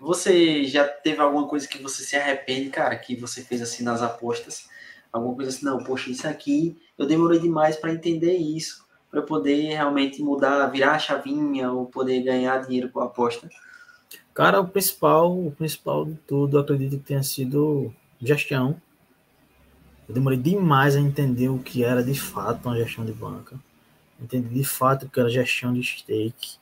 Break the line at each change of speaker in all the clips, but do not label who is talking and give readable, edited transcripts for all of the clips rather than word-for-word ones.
Você já teve alguma coisa que você se arrepende, cara, que você fez assim nas apostas? Alguma coisa assim, não, poxa, isso aqui eu demorei demais para entender isso, para eu poder realmente mudar, virar a chavinha ou poder ganhar dinheiro com a aposta.
Cara, o principal de tudo, eu acredito que tenha sido gestão. Eu demorei demais a entender o que era de fato uma gestão de banca. Entendi de fato o que era gestão de stake.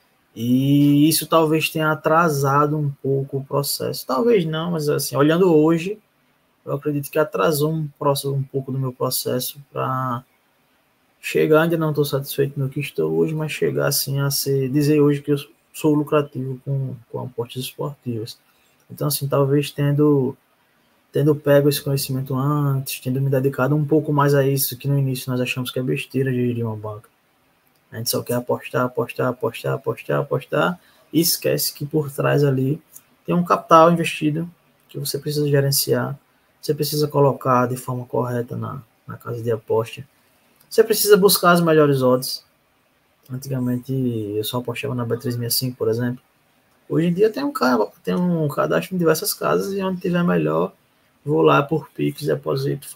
E isso talvez tenha atrasado um pouco o processo. Talvez não, mas assim, olhando hoje, eu acredito que atrasou um pouco do meu processo para chegar. Ainda não estou satisfeito no que estou hoje, mas chegar assim a dizer hoje que eu sou lucrativo com apostas esportivas. Então, assim, talvez tendo pego esse conhecimento antes, tendo me dedicado um pouco mais a isso, que no início nós achamos que é besteira de gerir uma banca. A gente só quer apostar, apostar, apostar, apostar, apostar, e esquece que por trás ali tem um capital investido que você precisa gerenciar, você precisa colocar de forma correta na casa de aposta. Você precisa buscar as melhores odds. Antigamente eu só apostava na Bet365, por exemplo. Hoje em dia tem um cadastro em diversas casas e onde tiver melhor, vou lá por Pix, deposito,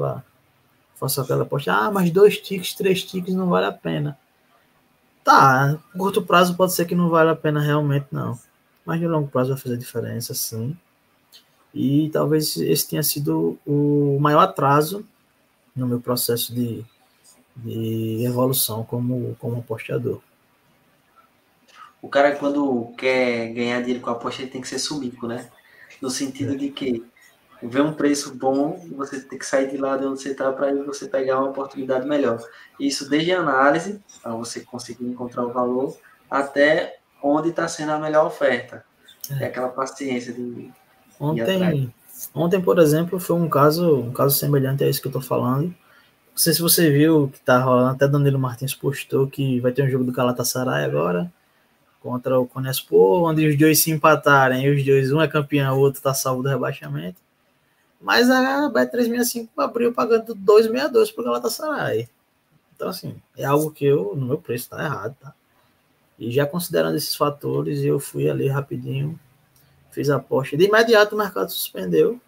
faço aquela aposta. Ah, mas 2 tickets, 3 tickets não vale a pena. Tá, a curto prazo pode ser que não vale a pena realmente, não. Mas no longo prazo vai fazer diferença, sim. E talvez esse tenha sido o maior atraso no meu processo de evolução como apostador.
O cara, quando quer ganhar dinheiro com a aposta, ele tem que ser sumico, né? No sentido de que vê um preço bom, você tem que sair de lá de onde você está para você pegar uma oportunidade melhor. Isso desde a análise, para você conseguir encontrar o valor, até onde está sendo a melhor oferta. É aquela paciência de ir atrás.
Ontem, por exemplo, foi um caso semelhante a isso que eu estou falando. Não sei se você viu que tá rolando, até Danilo Martins postou que vai ter um jogo do Galatasaray agora contra o Konyaspor, onde os dois se empatarem e os dois, um é campeão, o outro tá salvo do rebaixamento. Mas a Bet365 abriu pagando 2,62 pro Galatasaray. Então, assim, é algo que no meu preço tá errado, tá? E já considerando esses fatores, eu fui ali rapidinho, fiz a aposta. De imediato o mercado suspendeu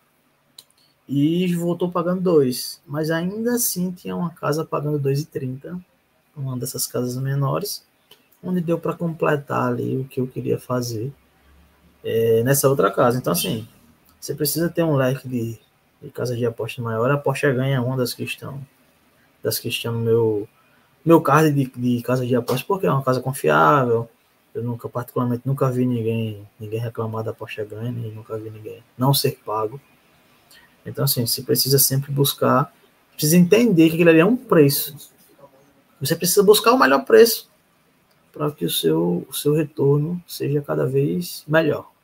e voltou pagando 2. Mas ainda assim tinha uma casa pagando 2,30, uma dessas casas menores, onde deu para completar ali o que eu queria fazer nessa outra casa. Então, assim, você precisa ter um leque de casas de aposta maior. A aposta ganha uma das que estão no meu card de casa de aposta, porque é uma casa confiável. Eu nunca, particularmente, nunca vi ninguém reclamar da aposta ganha, nem nunca vi ninguém não ser pago. Então, assim, você precisa sempre buscar, precisa entender que aquilo ali é um preço. Você precisa buscar o melhor preço para que o seu retorno seja cada vez melhor.